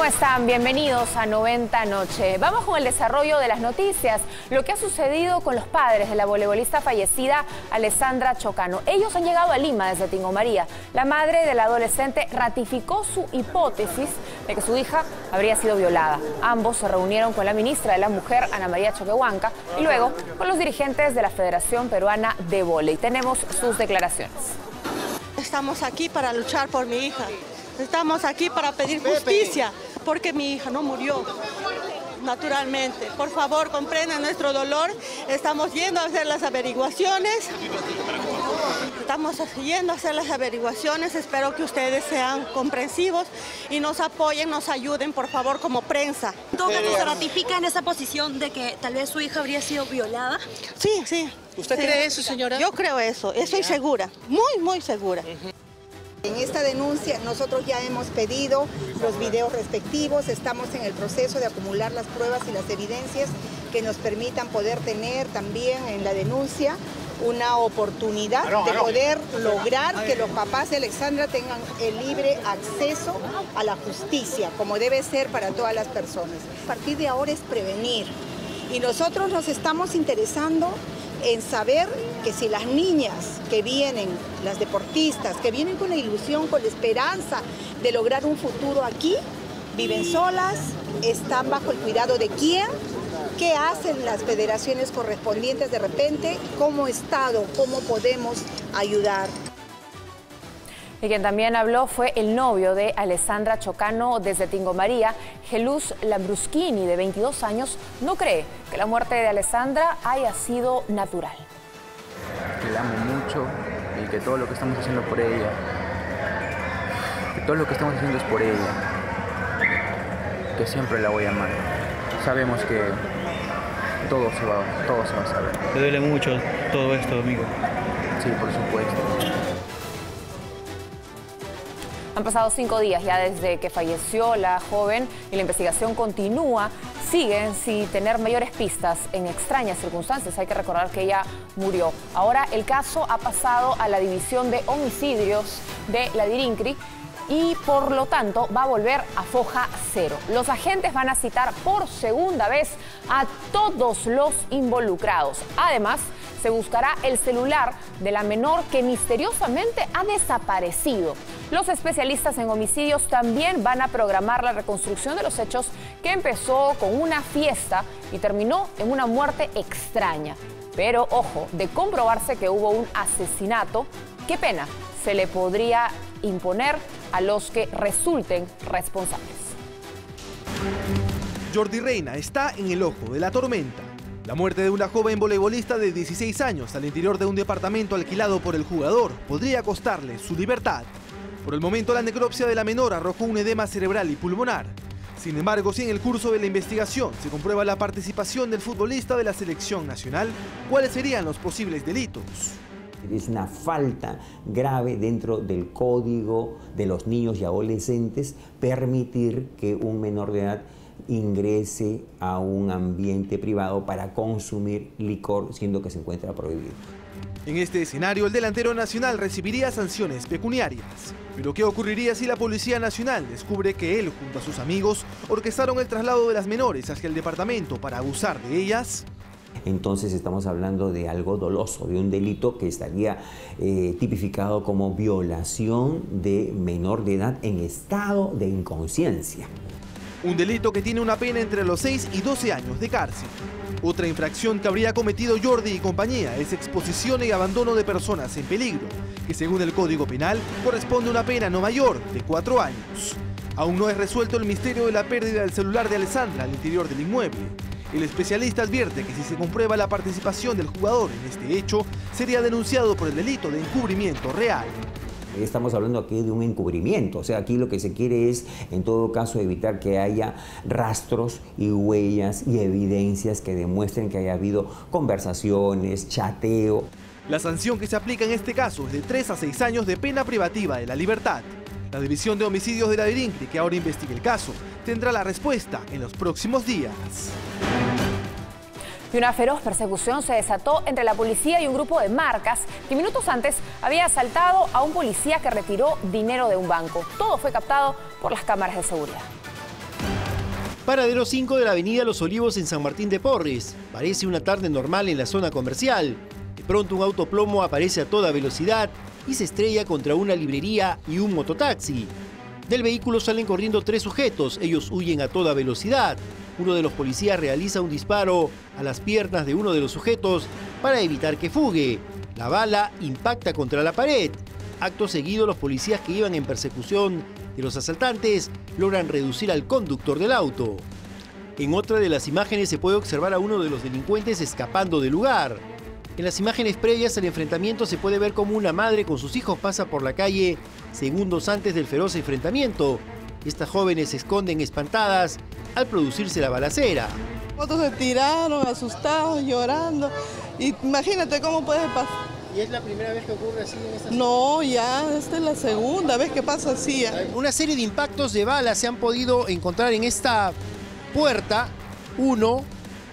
¿Cómo están? Bienvenidos a 90 Noche. Vamos con el desarrollo de las noticias, lo que ha sucedido con los padres de la voleibolista fallecida Alessandra Chocano. Ellos han llegado a Lima desde Tingo María. La madre de la adolescente ratificó su hipótesis de que su hija habría sido violada. Ambos se reunieron con la ministra de la Mujer, Ana María Choquehuanca, y luego con los dirigentes de la Federación Peruana de Vóley. Tenemos sus declaraciones. Estamos aquí para luchar por mi hija. Estamos aquí para pedir justicia, porque mi hija no murió naturalmente. Por favor, comprendan nuestro dolor. Estamos yendo a hacer las averiguaciones. Espero que ustedes sean comprensivos y nos apoyen, nos ayuden, por favor, como prensa. ¿Entonces se ratifica en esa posición de que tal vez su hija habría sido violada? Sí, sí. ¿Usted cree eso, señora? Yo creo eso. Estoy segura, muy segura. En esta denuncia nosotros ya hemos pedido los videos respectivos, estamos en el proceso de acumular las pruebas y las evidencias que nos permitan poder tener también en la denuncia una oportunidad de poder lograr que los papás de Alessandra tengan el libre acceso a la justicia, como debe ser para todas las personas. A partir de ahora es prevenir y nosotros nos estamos interesando en saber que si las niñas que vienen, las deportistas, que vienen con la ilusión, con la esperanza de lograr un futuro aquí, viven solas, están bajo el cuidado de quién, qué hacen las federaciones correspondientes de repente, como Estado, cómo podemos ayudar. Y quien también habló fue el novio de Alessandra Chocano desde Tingo María, Gelus Lambruschini, de 22 años, no cree que la muerte de Alessandra haya sido natural. Que la amo mucho y que todo lo que estamos haciendo por ella, que todo lo que estamos haciendo es por ella, que siempre la voy a amar. Sabemos que todo se va a saber. ¿Te duele mucho todo esto, amigo? Sí, por supuesto. Han pasado 5 días ya desde que falleció la joven y la investigación continúa. Siguen sin tener mayores pistas en extrañas circunstancias. Hay que recordar que ella murió. Ahora el caso ha pasado a la División de Homicidios de la DIRINCRI y por lo tanto va a volver a foja cero. Los agentes van a citar por segunda vez a todos los involucrados. Además, se buscará el celular de la menor que misteriosamente ha desaparecido. Los especialistas en homicidios también van a programar la reconstrucción de los hechos que empezó con una fiesta y terminó en una muerte extraña. Pero, ojo, de comprobarse que hubo un asesinato, ¿qué pena se le podría imponer a los que resulten responsables? Jordi Reina está en el ojo de la tormenta. La muerte de una joven voleibolista de 16 años al interior de un departamento alquilado por el jugador podría costarle su libertad. Por el momento, la necropsia de la menor arrojó un edema cerebral y pulmonar. Sin embargo, si en el curso de la investigación se comprueba la participación del futbolista de la selección nacional, ¿cuáles serían los posibles delitos? Es una falta grave dentro del código de los niños y adolescentes permitir que un menor de edad ingrese a un ambiente privado para consumir licor, siendo que se encuentra prohibido. En este escenario, el delantero nacional recibiría sanciones pecuniarias. Pero ¿qué ocurriría si la Policía Nacional descubre que él, junto a sus amigos, orquestaron el traslado de las menores hacia el departamento para abusar de ellas? Entonces estamos hablando de algo doloso, de un delito que estaría tipificado como violación de menor de edad en estado de inconsciencia. Un delito que tiene una pena entre los 6 y 12 años de cárcel. Otra infracción que habría cometido Jordi y compañía es exposición y abandono de personas en peligro, que según el Código Penal corresponde a una pena no mayor de 4 años. Aún no es resuelto el misterio de la pérdida del celular de Alessandra al interior del inmueble. El especialista advierte que si se comprueba la participación del jugador en este hecho, sería denunciado por el delito de encubrimiento real. Estamos hablando aquí de un encubrimiento, o sea, aquí lo que se quiere es, en todo caso, evitar que haya rastros y huellas y evidencias que demuestren que haya habido conversaciones, chateo. La sanción que se aplica en este caso es de 3 a 6 años de pena privativa de la libertad. La División de Homicidios de la DIRINCRI, que ahora investiga el caso, tendrá la respuesta en los próximos días. Y una feroz persecución se desató entre la policía y un grupo de marcas que minutos antes había asaltado a un policía que retiró dinero de un banco. Todo fue captado por las cámaras de seguridad. Paradero 5 de la avenida Los Olivos en San Martín de Porres. Parece una tarde normal en la zona comercial. De pronto un auto plomo aparece a toda velocidad y se estrella contra una librería y un mototaxi. Del vehículo salen corriendo 3 sujetos, ellos huyen a toda velocidad. Uno de los policías realiza un disparo a las piernas de uno de los sujetos para evitar que fugue. La bala impacta contra la pared. Acto seguido, los policías que iban en persecución de los asaltantes logran reducir al conductor del auto. En otra de las imágenes se puede observar a uno de los delincuentes escapando del lugar. En las imágenes previas al enfrentamiento se puede ver cómo una madre con sus hijos pasa por la calle segundos antes del feroz enfrentamiento. Estas jóvenes se esconden espantadas al producirse la balacera. Otros se tiraron, asustados, llorando. Y imagínate cómo puede pasar. ¿Y es la primera vez que ocurre así en esta ciudad? No, ya, esta es la segunda vez que pasa así. Una serie de impactos de balas se han podido encontrar en esta puerta. 1,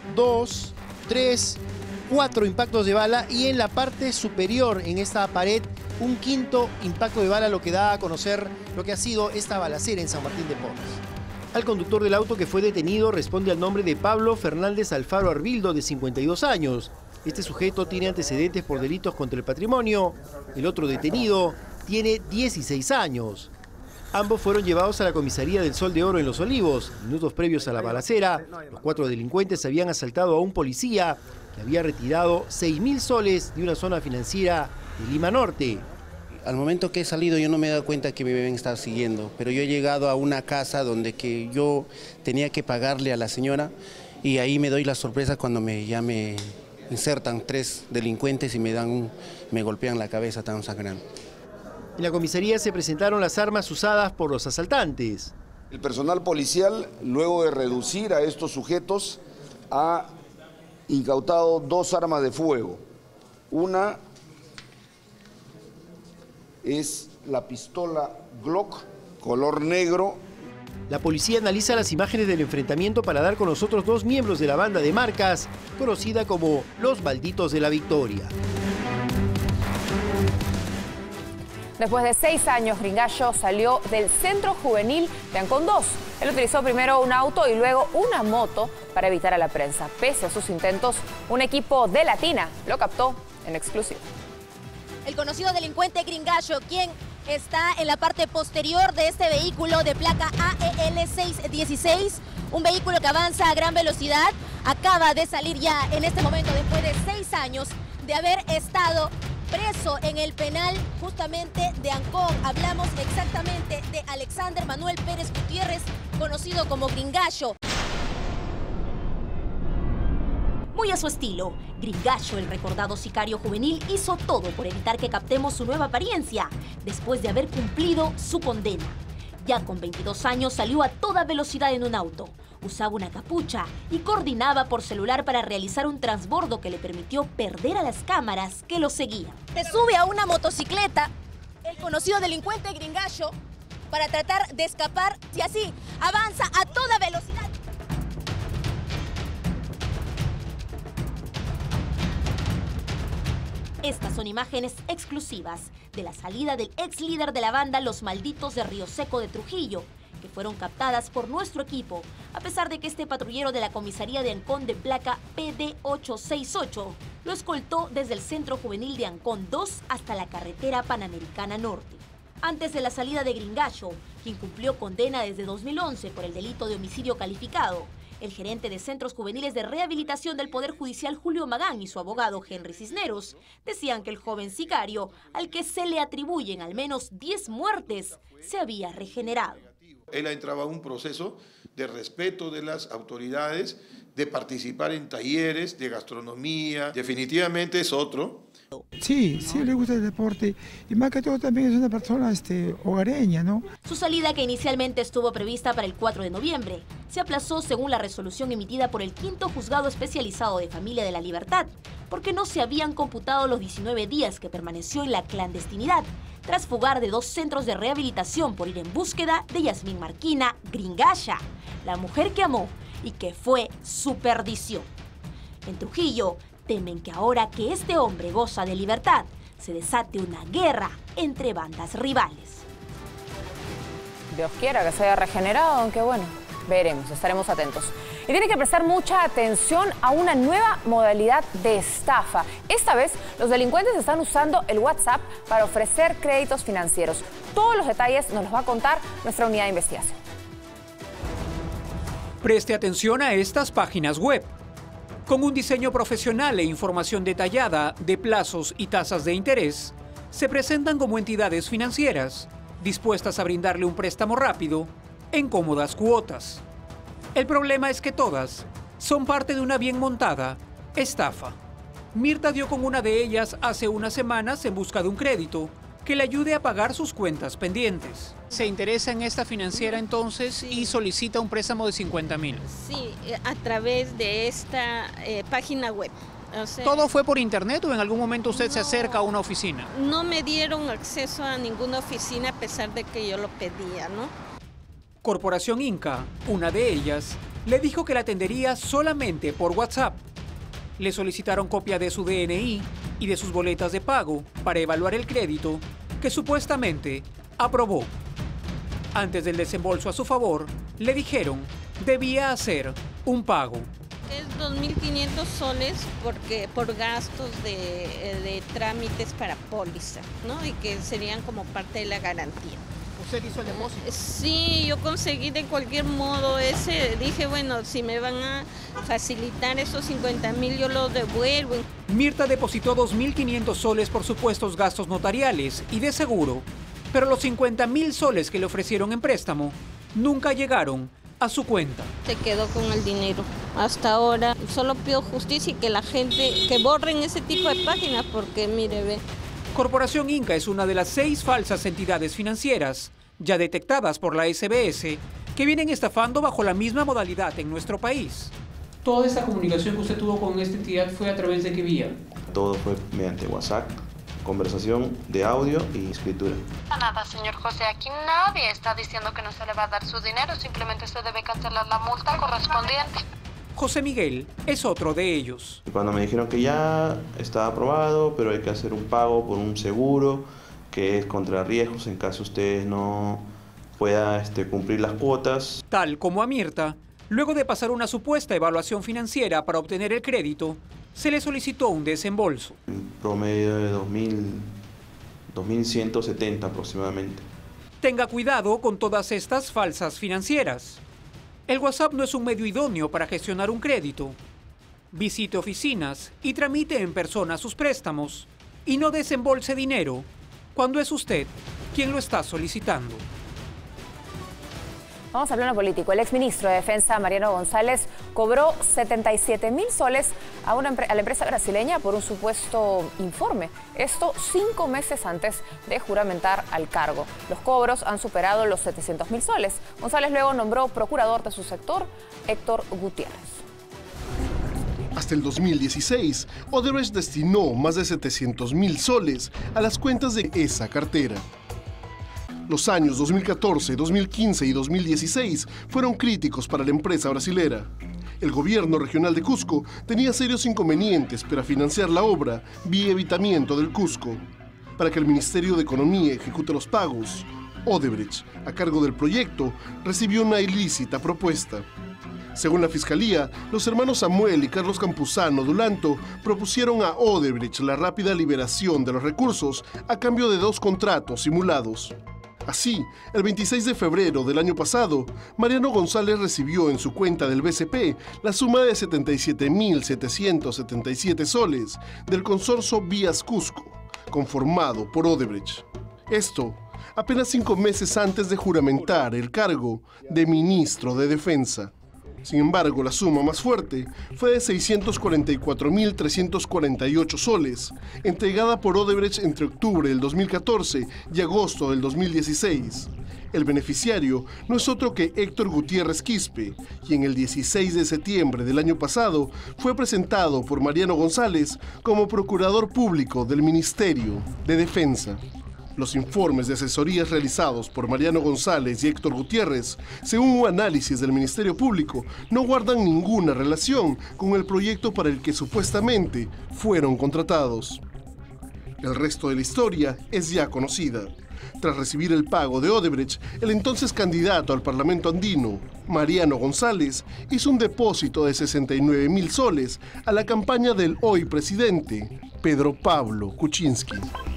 2, 3, 4 impactos de bala y en la parte superior, en esta pared, un quinto impacto de bala, lo que da a conocer lo que ha sido esta balacera en San Martín de Porres. Al conductor del auto que fue detenido responde al nombre de Pablo Fernández Alfaro Arbildo, de 52 años. Este sujeto tiene antecedentes por delitos contra el patrimonio. El otro detenido tiene 16 años. Ambos fueron llevados a la comisaría del Sol de Oro en Los Olivos. Minutos previos a la balacera, los 4 delincuentes habían asaltado a un policía que había retirado 6.000 soles de una zona financiera de Lima Norte. Al momento que he salido yo no me he dado cuenta que me deben estar siguiendo, pero yo he llegado a una casa donde que yo tenía que pagarle a la señora y ahí me doy la sorpresa cuando me insertan 3 delincuentes y me golpean la cabeza tan sangrando. En la comisaría se presentaron las armas usadas por los asaltantes. El personal policial, luego de reducir a estos sujetos, ha incautado 2 armas de fuego. Una es la pistola Glock, color negro. La policía analiza las imágenes del enfrentamiento para dar con los otros 2 miembros de la banda de Marcas, conocida como los Malditos de la Victoria. Después de 6 años, Gringallo salió del centro juvenil de Ancón 2. Él utilizó primero un auto y luego una moto para evitar a la prensa. Pese a sus intentos, un equipo de Latina lo captó en exclusiva. El conocido delincuente Gringallo, quien está en la parte posterior de este vehículo de placa AEL 616, un vehículo que avanza a gran velocidad, acaba de salir ya en este momento después de 6 años de haber estado preso en el penal justamente de Ancón. Hablamos exactamente de Alexander Manuel Pérez Gutiérrez, conocido como Gringallo. Muy a su estilo, Gringallo, el recordado sicario juvenil, hizo todo por evitar que captemos su nueva apariencia, después de haber cumplido su condena. Ya con 22 años salió a toda velocidad en un auto, usaba una capucha y coordinaba por celular para realizar un transbordo que le permitió perder a las cámaras que lo seguían. Se sube a una motocicleta, el conocido delincuente Gringallo, para tratar de escapar y así avanza a toda velocidad. Estas son imágenes exclusivas de la salida del ex líder de la banda Los Malditos de Río Seco de Trujillo, que fueron captadas por nuestro equipo, a pesar de que este patrullero de la comisaría de Ancón de placa PD868 lo escoltó desde el centro juvenil de Ancón 2 hasta la carretera Panamericana Norte. Antes de la salida de Gringallo, quien cumplió condena desde 2011 por el delito de homicidio calificado, el gerente de Centros Juveniles de Rehabilitación del Poder Judicial, Julio Magán, y su abogado, Henry Cisneros, decían que el joven sicario, al que se le atribuyen al menos 10 muertes, se había regenerado. Él ha entrado a un proceso de respeto de las autoridades, de participar en talleres de gastronomía. Definitivamente es otro. Sí, sí le gusta el deporte y más que todo también es una persona hogareña, ¿no? Su salida, que inicialmente estuvo prevista para el 4 de noviembre, se aplazó según la resolución emitida por el 5º Juzgado Especializado de Familia de la Libertad, porque no se habían computado los 19 días que permaneció en la clandestinidad, tras fugar de 2 centros de rehabilitación por ir en búsqueda de Yasmín Marquina Gringalla, la mujer que amó y que fue su perdición. En Trujillo, temen que ahora que este hombre goza de libertad, se desate una guerra entre bandas rivales. Dios quiera que se haya regenerado, aunque bueno, Veremos, estaremos atentos. Y tiene que prestar mucha atención a una nueva modalidad de estafa. Esta vez, los delincuentes están usando el WhatsApp para ofrecer créditos financieros. Todos los detalles nos los va a contar nuestra unidad de investigación. Preste atención a estas páginas web. Con un diseño profesional e información detallada de plazos y tasas de interés, se presentan como entidades financieras dispuestas a brindarle un préstamo rápido en cómodas cuotas. El problema es que todas son parte de una bien montada estafa. Mirta dio con una de ellas hace unas semanas en busca de un crédito que le ayude a pagar sus cuentas pendientes. Se interesa en esta financiera entonces y solicita un préstamo de 50.000. Sí, a través de esta página web. O sea, ¿todo fue por internet o en algún momento usted se acerca a una oficina? No me dieron acceso a ninguna oficina a pesar de que yo lo pedía, ¿no? Corporación Inca, una de ellas, le dijo que la atendería solamente por WhatsApp. Le solicitaron copia de su DNI y de sus boletas de pago para evaluar el crédito que supuestamente aprobó. Antes del desembolso a su favor, le dijeron debía hacer un pago. Es 2.500 soles porque por gastos de trámites para póliza, ¿no? Y que serían como parte de la garantía. ¿Usted hizo el depósito? Sí, yo conseguí de cualquier modo ese. Dije, bueno, si me van a facilitar esos 50.000, yo los devuelvo. Mirta depositó 2.500 soles por supuestos gastos notariales y de seguro, pero los 50.000 soles que le ofrecieron en préstamo nunca llegaron a su cuenta. Se quedó con el dinero. Hasta ahora solo pido justicia y que la gente, que borren ese tipo de páginas porque mire, ve. Corporación Inca es una de las 6 falsas entidades financieras ya detectadas por la SBS que vienen estafando bajo la misma modalidad en nuestro país. ¿Toda esta comunicación que usted tuvo con esta entidad fue a través de qué vía? Todo fue mediante WhatsApp, conversación de audio y escritura. Nada, señor José, aquí nadie está diciendo que no se le va a dar su dinero, simplemente se debe cancelar la multa correspondiente. José Miguel es otro de ellos. Cuando me dijeron que ya estaba aprobado, pero hay que hacer un pago por un seguro que es contra riesgos en caso usted no pueda cumplir las cuotas. Tal como a Mirta, luego de pasar una supuesta evaluación financiera para obtener el crédito, se le solicitó un desembolso. En promedio de 2.170 aproximadamente. Tenga cuidado con todas estas falsas financieras. El WhatsApp no es un medio idóneo para gestionar un crédito. Visite oficinas y tramite en persona sus préstamos y no desembolse dinero cuando es usted quien lo está solicitando. Vamos al plano político. El exministro de Defensa, Mariano González, cobró 77.000 soles a la empresa brasileña por un supuesto informe. Esto 5 meses antes de juramentar al cargo. Los cobros han superado los 700.000 soles. González luego nombró procurador de su sector, Héctor Gutiérrez. Hasta el 2016, Odebrecht destinó más de 700.000 soles a las cuentas de esa cartera. Los años 2014, 2015 y 2016 fueron críticos para la empresa brasilera. El gobierno regional de Cusco tenía serios inconvenientes para financiar la obra vía evitamiento del Cusco. Para que el Ministerio de Economía ejecute los pagos, Odebrecht, a cargo del proyecto, recibió una ilícita propuesta. Según la Fiscalía, los hermanos Samuel y Carlos Campuzano Dulanto propusieron a Odebrecht la rápida liberación de los recursos a cambio de 2 contratos simulados. Así, el 26 de febrero del año pasado, Mariano González recibió en su cuenta del BCP la suma de 77.777 soles del consorcio Vías Cusco, conformado por Odebrecht. Esto, apenas 5 meses antes de juramentar el cargo de ministro de Defensa. Sin embargo, la suma más fuerte fue de 644.348 soles, entregada por Odebrecht entre octubre del 2014 y agosto del 2016. El beneficiario no es otro que Héctor Gutiérrez Quispe, quien el 16 de septiembre del año pasado fue presentado por Mariano González como procurador público del Ministerio de Defensa. Los informes de asesorías realizados por Mariano González y Héctor Gutiérrez, según un análisis del Ministerio Público, no guardan ninguna relación con el proyecto para el que supuestamente fueron contratados. El resto de la historia es ya conocida. Tras recibir el pago de Odebrecht, el entonces candidato al Parlamento andino, Mariano González, hizo un depósito de 69.000 soles a la campaña del hoy presidente, Pedro Pablo Kuczynski.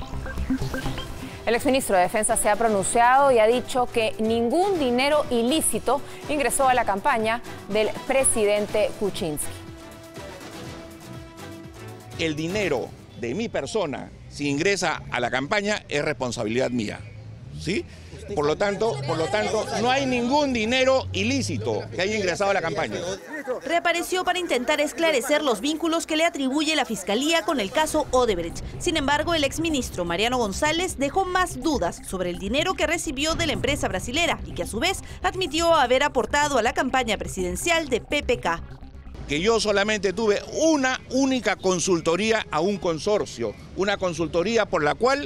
El exministro de Defensa se ha pronunciado y ha dicho que ningún dinero ilícito ingresó a la campaña del presidente Kuczynski. El dinero de mi persona, si ingresa a la campaña, es responsabilidad mía, ¿sí? Por lo tanto, no hay ningún dinero ilícito que haya ingresado a la campaña. Reapareció para intentar esclarecer los vínculos que le atribuye la Fiscalía con el caso Odebrecht. Sin embargo, el exministro Mariano González dejó más dudas sobre el dinero que recibió de la empresa brasilera y que a su vez admitió haber aportado a la campaña presidencial de PPK. Que yo solamente tuve una única consultoría a un consorcio, una consultoría por la cual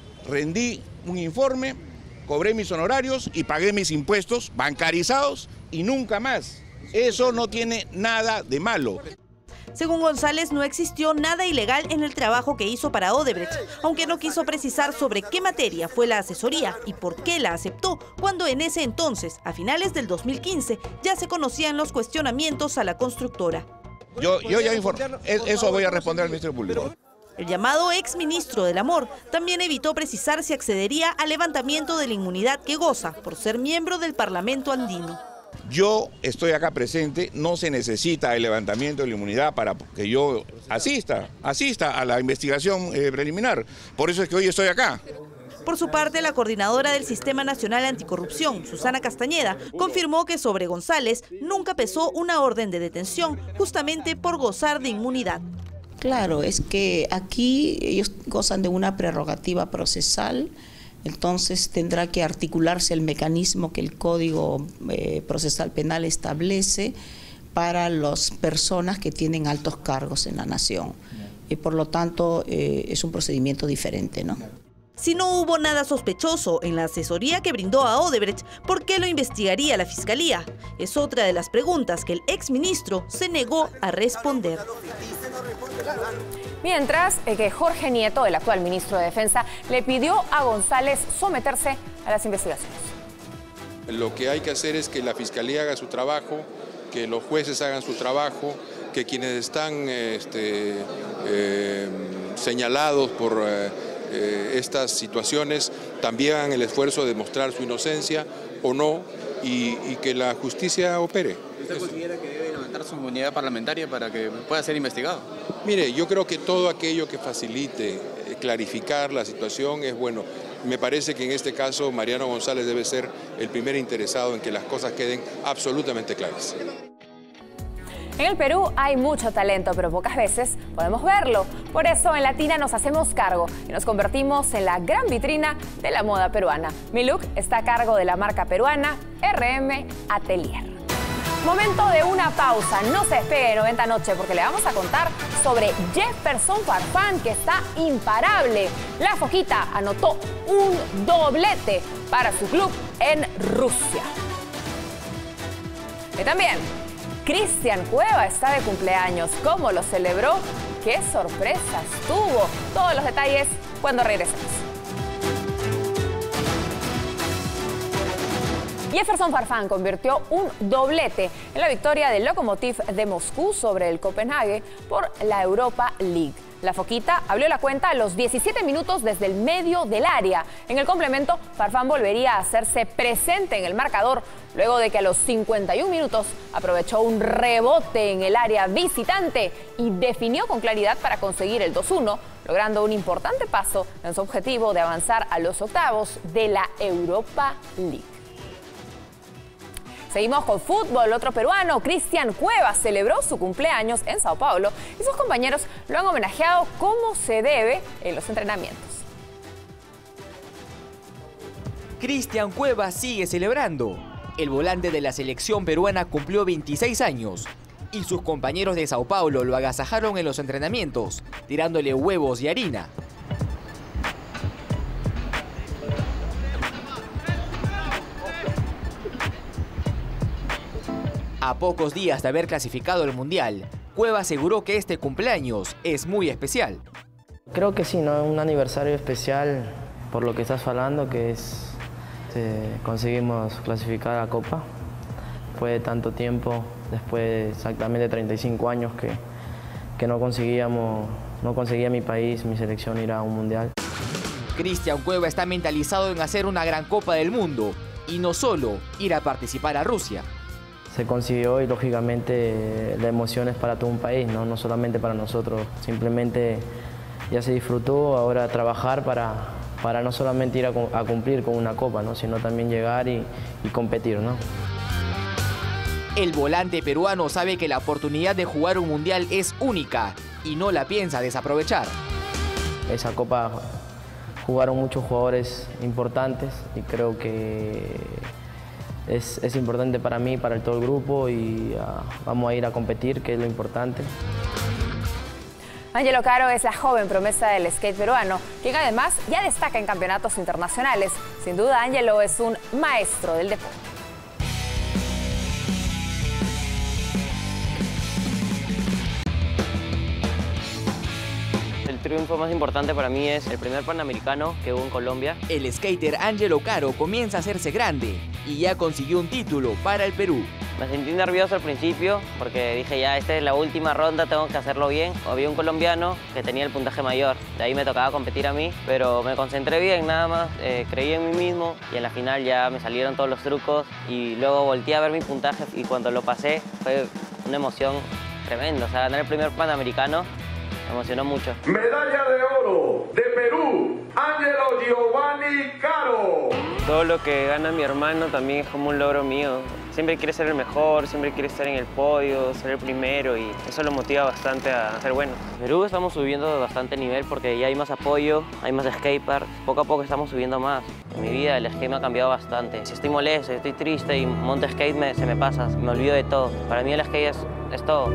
rendí un informe, cobré mis honorarios y pagué mis impuestos bancarizados y nunca más. Eso no tiene nada de malo. Según González, no existió nada ilegal en el trabajo que hizo para Odebrecht, aunque no quiso precisar sobre qué materia fue la asesoría y por qué la aceptó, cuando en ese entonces, a finales del 2015, ya se conocían los cuestionamientos a la constructora. Yo ya informé, eso voy a responder al Ministerio Público. El llamado exministro del Amor también evitó precisar si accedería al levantamiento de la inmunidad que goza por ser miembro del Parlamento andino. Yo estoy acá presente, no se necesita el levantamiento de la inmunidad para que yo asista a la investigación preliminar. Por eso es que hoy estoy acá. Por su parte, la coordinadora del Sistema Nacional Anticorrupción, Susana Castañeda, confirmó que sobre González nunca pesó una orden de detención, justamente por gozar de inmunidad. Claro, es que aquí ellos gozan de una prerrogativa procesal, entonces tendrá que articularse el mecanismo que el Código Procesal Penal establece para las personas que tienen altos cargos en la nación. Y por lo tanto es un procedimiento diferente, ¿no? Si no hubo nada sospechoso en la asesoría que brindó a Odebrecht, ¿por qué lo investigaría la Fiscalía? Es otra de las preguntas que el exministro se negó a responder. Mientras que Jorge Nieto, el actual ministro de Defensa, le pidió a González someterse a las investigaciones. Lo que hay que hacer es que la Fiscalía haga su trabajo, que los jueces hagan su trabajo, que quienes están señalados por estas situaciones también hagan el esfuerzo de demostrar su inocencia o no y que la justicia opere. ¿Usted considera que debe levantar su inmunidad parlamentaria para que pueda ser investigado? Mire, yo creo que todo aquello que facilite clarificar la situación es bueno. Me parece que en este caso Mariano González debe ser el primer interesado en que las cosas queden absolutamente claras. En el Perú hay mucho talento, pero pocas veces podemos verlo. Por eso en Latina nos hacemos cargo y nos convertimos en la gran vitrina de la moda peruana. Mi look está a cargo de la marca peruana RM Atelier. Momento de una pausa, no se despegue de 90 Noche porque le vamos a contar sobre Jefferson Farfán, que está imparable. La Foquita anotó un doblete para su club en Rusia. Y también Cristian Cueva está de cumpleaños. ¿Cómo lo celebró? ¿Qué sorpresas tuvo? Todos los detalles cuando regresemos. Jefferson Farfán convirtió un doblete en la victoria del Lokomotiv de Moscú sobre el Copenhague por la Europa League. La Foquita abrió la cuenta a los 17 minutos desde el medio del área. En el complemento, Farfán volvería a hacerse presente en el marcador luego de que a los 51 minutos aprovechó un rebote en el área visitante y definió con claridad para conseguir el 2-1, logrando un importante paso en su objetivo de avanzar a los octavos de la Europa League. Seguimos con fútbol. Otro peruano, Cristian Cueva, celebró su cumpleaños en Sao Paulo y sus compañeros lo han homenajeado como se debe en los entrenamientos. Cristian Cueva sigue celebrando. El volante de la selección peruana cumplió 26 años y sus compañeros de Sao Paulo lo agasajaron en los entrenamientos, tirándole huevos y harina. A pocos días de haber clasificado al Mundial, Cueva aseguró que este cumpleaños es muy especial. Creo que sí, ¿no? Un aniversario especial por lo que estás hablando, que es conseguimos clasificar a la Copa. Fue tanto tiempo, después de exactamente 35 años que no conseguía mi país, mi selección ir a un mundial. Cristian Cueva está mentalizado en hacer una gran Copa del Mundo y no solo ir a participar a Rusia. Se consiguió y lógicamente la emoción es para todo un país, no solamente para nosotros. Simplemente ya se disfrutó, ahora trabajar para no solamente ir a cumplir con una Copa, ¿no? Sino también llegar y competir, ¿no? El volante peruano sabe que la oportunidad de jugar un mundial es única y no la piensa desaprovechar. Esa Copa jugaron muchos jugadores importantes y creo que es importante para mí, para todo el grupo y vamos a ir a competir, que es lo importante. Ángelo Caro es la joven promesa del skate peruano, quien además ya destaca en campeonatos internacionales. Sin duda, Ángelo es un maestro del deporte. El triunfo más importante para mí es el primer Panamericano que hubo en Colombia. El skater Ángelo Caro comienza a hacerse grande y ya consiguió un título para el Perú. Me sentí nervioso al principio porque dije ya, esta es la última ronda, tengo que hacerlo bien. Había un colombiano que tenía el puntaje mayor, de ahí me tocaba competir a mí, pero me concentré bien nada más, creí en mí mismo y en la final ya me salieron todos los trucos y luego volteé a ver mi puntaje y cuando lo pasé fue una emoción tremenda. O sea, ganar el primer Panamericano me emocionó mucho. Medalla de oro de Perú, Ángelo Giovanni Caro. Todo lo que gana mi hermano también es como un logro mío. Siempre quiere ser el mejor, siempre quiere estar en el podio, ser el primero y eso lo motiva bastante a ser bueno. En Perú estamos subiendo bastante nivel porque ya hay más apoyo, hay más skateparks. Poco a poco estamos subiendo más. En mi vida el skate me ha cambiado bastante. Si estoy molesto, si estoy triste y monto skate se me pasa, me olvido de todo. Para mí el skate es todo.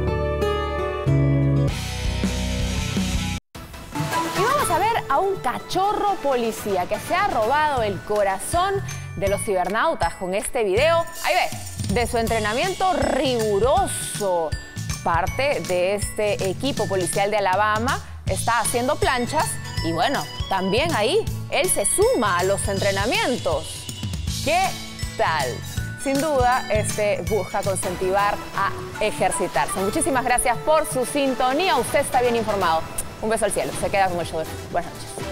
A ver a un cachorro policía que se ha robado el corazón de los cibernautas con este video. Ahí ve, de su entrenamiento riguroso. Parte de este equipo policial de Alabama está haciendo planchas y bueno, también ahí él se suma a los entrenamientos. ¿Qué tal? Sin duda, busca incentivar a ejercitarse. Muchísimas gracias por su sintonía. Usted está bien informado. Un beso al cielo. Se queda con el show. Buenas noches.